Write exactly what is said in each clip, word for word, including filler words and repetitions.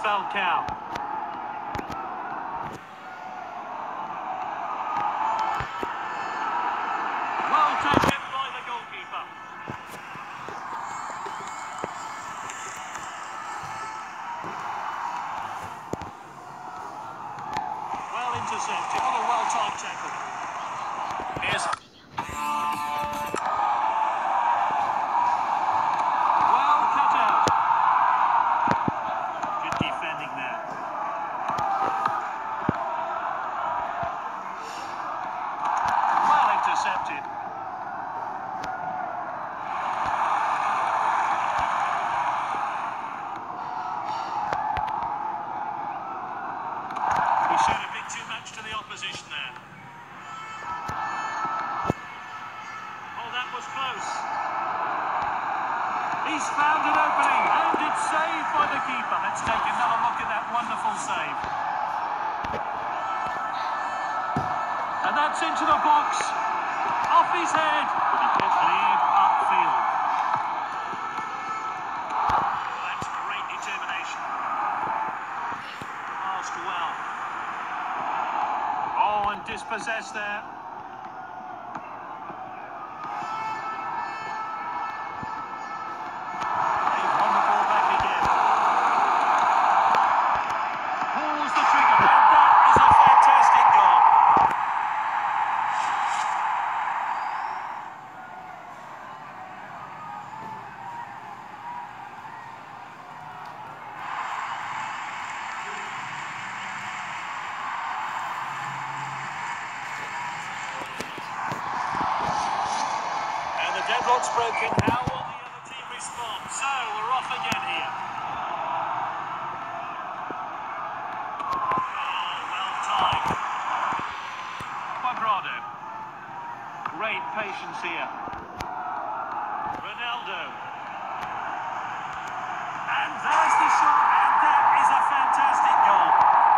Falcao. Well taken by the goalkeeper. Well intercepted. Oh, a well-timed tackle. Here's... Well cut out. Good defending there. Well intercepted. He showed a bit too much to the opposition there. Oh, that was close. He's found an opening, and it's saved by the keeper. Let's take another look at that wonderful save. And that's into the box. Off his head. But he gets lead upfield. Well, that's great determination. Passed well. Oh, and dispossessed there. Deadlock's broken. How will the other team respond? So, we're off again here. Oh, well timed. Quadrado. Great patience here. Ronaldo. And there's the shot, and that is a fantastic goal.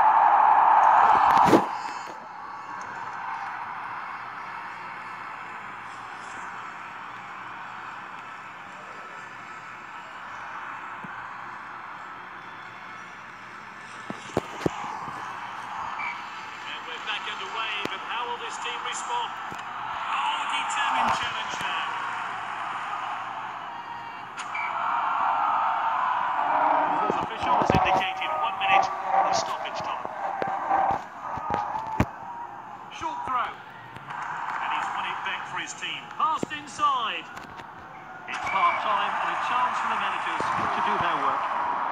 Underway, but how will this team respond? Oh, determined challenge there. The official has indicated one minute of stoppage time. Short throw. And he's won it back for his team. Passed inside. It's half-time and a chance for the managers to do their work.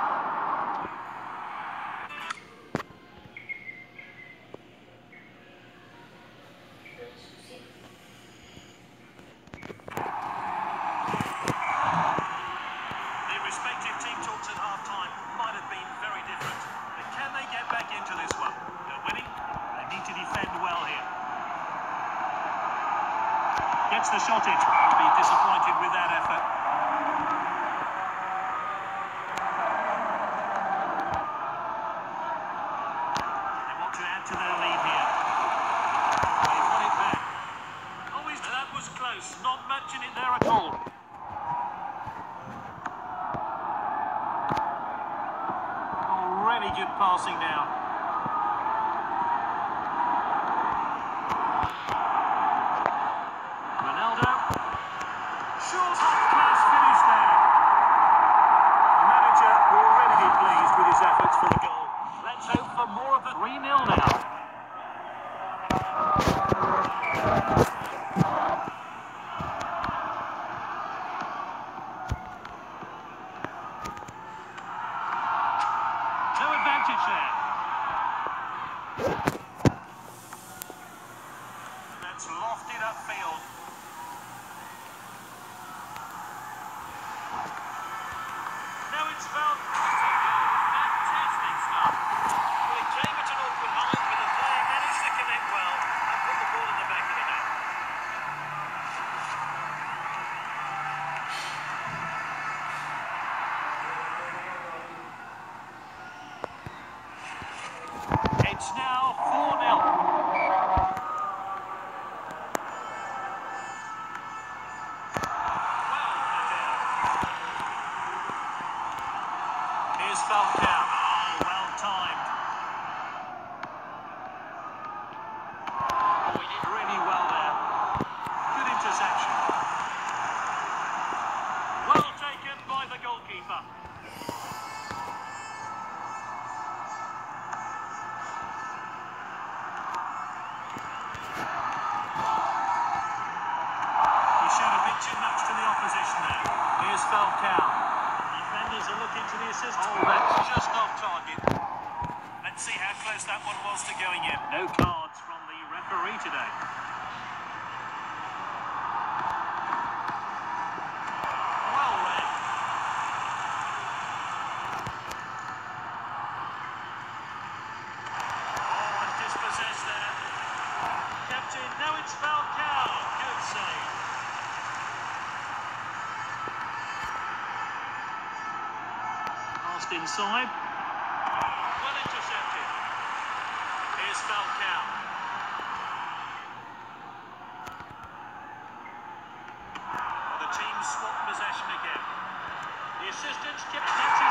Respective team talks at half-time might have been very different, but can they get back into this one? They're winning, they need to defend well here. Gets the shot in, will be disappointed with that effort. They want to add to their lead here. They've won it back. Oh, that was close, not matching it there at all. Really good passing now. Ronaldo. Short class finish there. The manager will already be pleased with his efforts for the goal. Let's hope for more of the three nil now. There. And that's lofted upfield. Now it's found. Fantastic stuff. Well, it came at an awkward moment, but the player managed to connect well and put the ball in the back of the net. misses. Oh, that's just off target. Let's see how close that one was to going in. No cards from the referee today. Well then. Oh, and dispossessed there. Captain, now it's Falcao. Good save. Passed inside. Well intercepted. Here's Falcao. Well, the team swapped possession again. The assistants kept